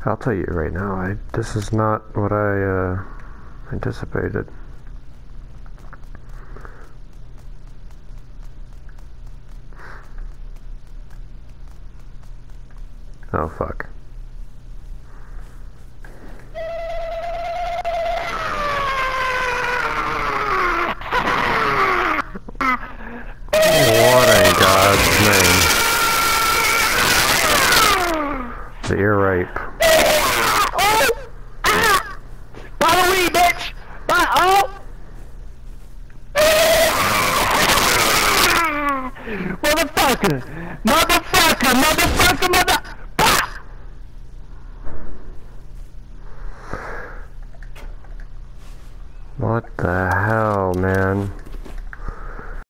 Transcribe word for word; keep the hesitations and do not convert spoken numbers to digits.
I'll tell you right now, I this is not what I uh, anticipated. Oh fuck. What in God's name? The ear rape. Oh! Ah! Follow me, bitch! My, oh! Motherfucker! Motherfucker! Motherfucker! Mother... Ah! What the hell, man?